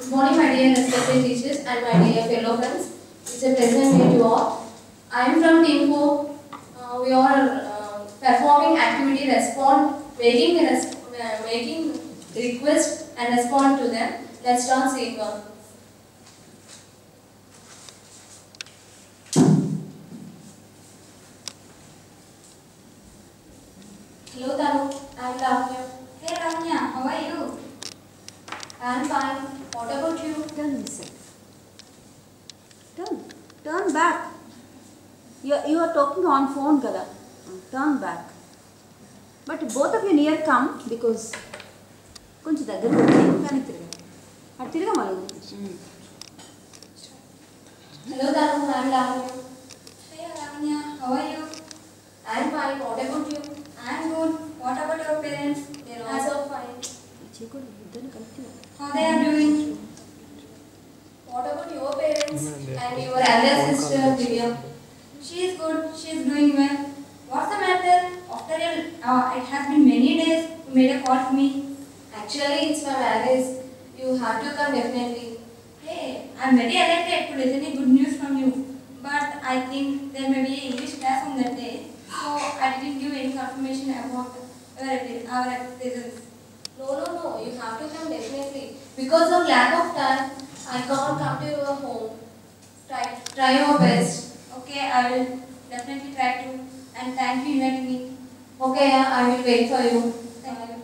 Good morning, my dear respected teachers and my dear fellow friends. It's a pleasure to meet you all. I am from Team 4. We are performing activity making request and respond to them. Let's start scene 1. Hello Tanu, I am Lavanya. Hey Lavanya, how are you? I am fine. What about you? Turn this side. Turn back. You are talking on phone kada. Turn back. But both of you near come because కొంచెం దగ్గర కానీ తిరగా మళ్ళీ. Hello Tanu, I am Lavanya. Hey Lavanya, how are you? I am fine. What about you? I am good. What about your parents? They are Also also fine. how they are doing? What about your parents and your elder sister Divya? She is good. She is doing well. What's the matter? After it has been many days. You made a call to me. Actually, it's my marriage. You have to come definitely. Hey, I am very excited to listen to good news from you. But I think there may be an English class on that day, so I didn't give any confirmation about our presence. No. You have to come definitely. Because of lack of time, I can't come to your home. Try your best. Okay, I will definitely try to. And thank you for inviting me. Okay, I will wait for you. Thank you.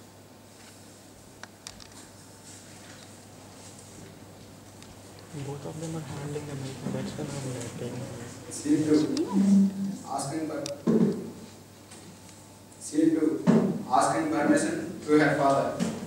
Both of them are handling the mic. That's when I'm taking it. Scene 2. Asking permission to her father.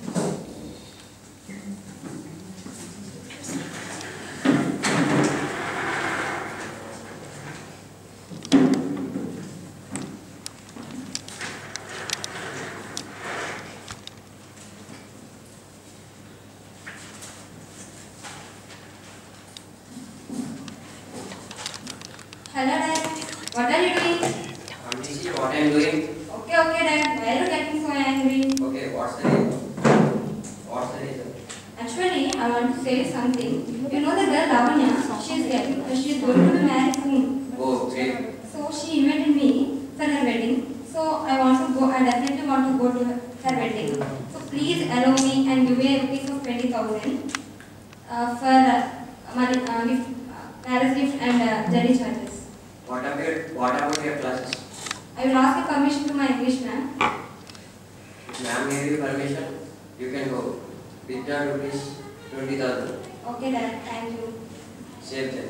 Hello Dad, what are you doing? I'm teaching what I'm doing. Okay Dad, why are you getting so angry? Okay, what's the reason? What's the reason? Actually, I want to say something. You know the girl Lavanya, she is going to be married soon. Oh, great. So she invited me for her wedding. So I definitely want to go to her wedding. So please allow me and give me a rupees of 20,000 for marriage gift and journey charges. What about your classes? I will ask a permission to my English ma'am. If ma'am gave you permission, you can go. Withdraw rupees 20,000. Okay Dad, thank you. Save them.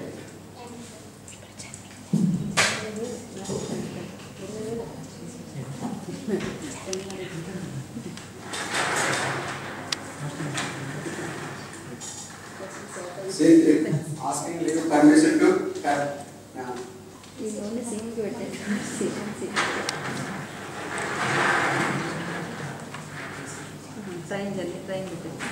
Scene 3. Asking leave permission to her. He's only saying you sit. Trying with it.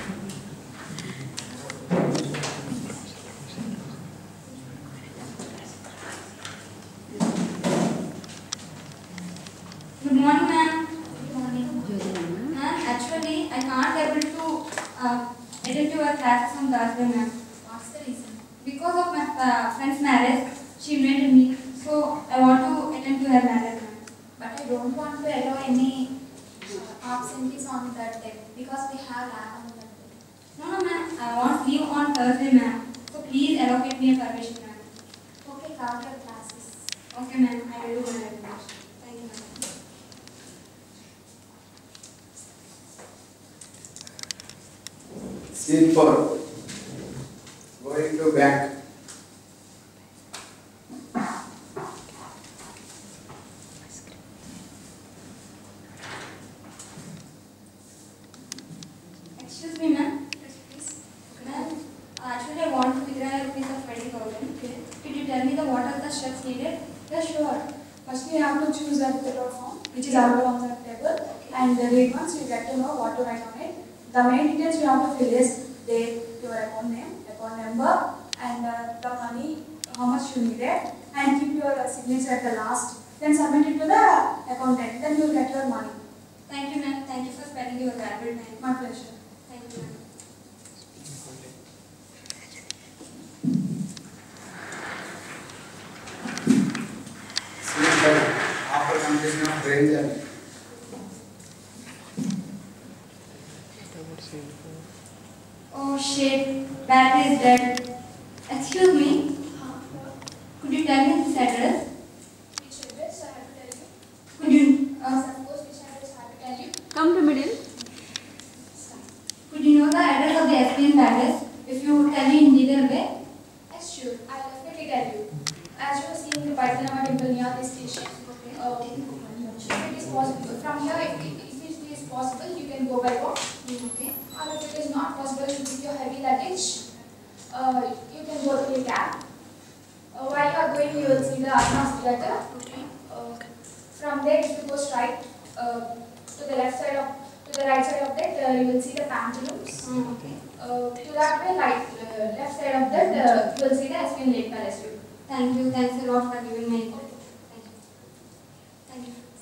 Good morning ma'am. Good morning. Ma'am, actually I can't able to attend to your classes on Thursday ma'am. What's the reason? Because of my friend's marriage, she invited me. So I want to attend to her marriage ma'am. But I don't want to allow any absentees on that day because we have lab on that day. No ma'am, I want leave on Thursday ma'am. So please allocate me a permission ma'am. Okay, count your classes. Okay ma'am, I will do my best. Thank you ma'am. Scene 4. Going to bank. Excuse me ma'am. Yes, please. Ma'am, actually I want to withdraw a rupees of 20,000. Okay. Could you tell me what are the steps needed? Yeah, sure. First, you have to choose that paper form which is available on that table, and read once you get to know what to write on it. The main details you have to fill is date, your account name, account number, and the money, how much you needed, and keep your signature at the last. Then submit it to the accountant. Then you will get your money. Thank you ma'am. Thank you for spending your valuable time. My pleasure. Thank you ma'am. Oh shit, battery is dead. Excuse me, could you tell me this address? Which address I have to tell you? Could you, Suppose which address I have to tell you? Come to middle. could you know the address of the SPN palace if you tell me in detail way? Yes, sure. I'll definitely tell you. As you are seeing the Paithanama temple near the station, if it is possible, from here, if it is possible, you can go by walk. Okay. Or if it is not possible, with your heavy luggage, you can go to a cab. While you are going, you will see the Armas theatre. Okay. From there, if you go straight to the left side of, to the right side of that, you will see the pantaloons. Okay. To that way, left side of that, you will see the SPN Lake Palace. Thank you. Thanks a lot for giving me. Thank you. Thank you.